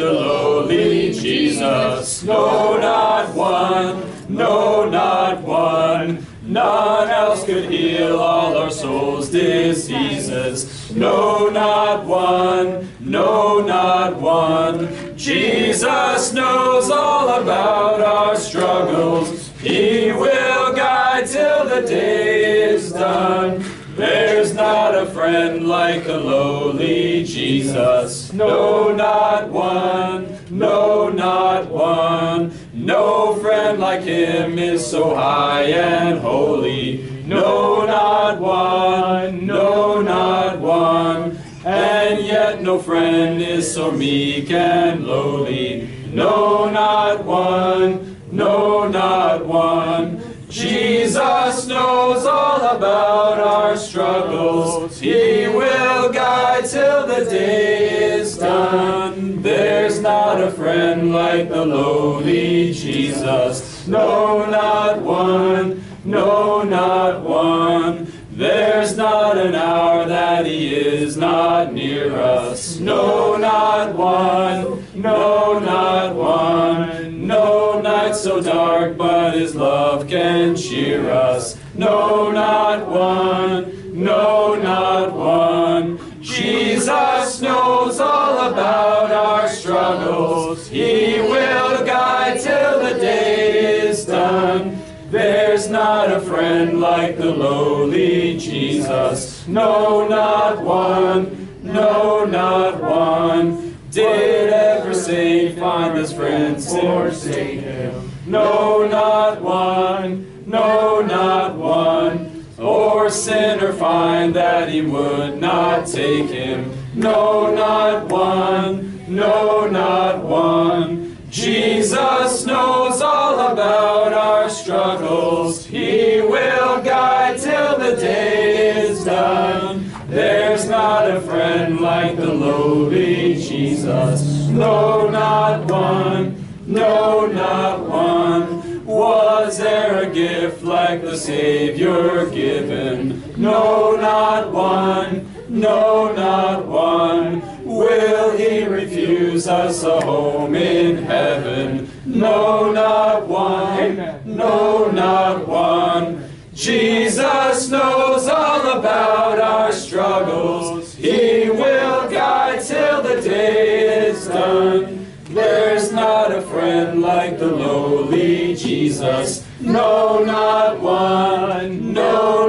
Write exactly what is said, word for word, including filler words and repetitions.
the lowly Jesus. No, not one, no, not one. None else could heal all our souls' diseases. No, not one, no, not one. Jesus knows all about our struggles. He will guide till the day is done. There's not a friend like the lowly Jesus. No, not one, no, not one. No friend like him is so high and holy. No, not one, no, not one. And yet no friend is so meek and lowly. No, not one, no, not one. Jesus knows all about our struggles. He will guide till the day is done. There's not a friend like the lowly Jesus. No, not one, no, not one. There's not an hour that he is not near us. No, not one, no, not one. No night so dark, but his love can cheer us. No, not one, no, not one. Jesus knows all about our struggles. He will guide till the day is done. There's not a friend like the lowly Jesus. No, not one, no, not one. Did ever saint find his friends forsake him? No, not one, no, not one. Or sinner find that he would not take him? No, not one, no, not one. Jesus knows all about our struggles. He will guide till the day is done. There's not a friend like the lowly Jesus. No, not one, no, not one. Was there a gift like the Savior given? No, not one, no, not one. Will he refuse us a home in heaven? No, not one, no, not one. Jesus knows all about our struggles. He will guide till the day is done. There's not a friend like the lowly Jesus. No, not one, no,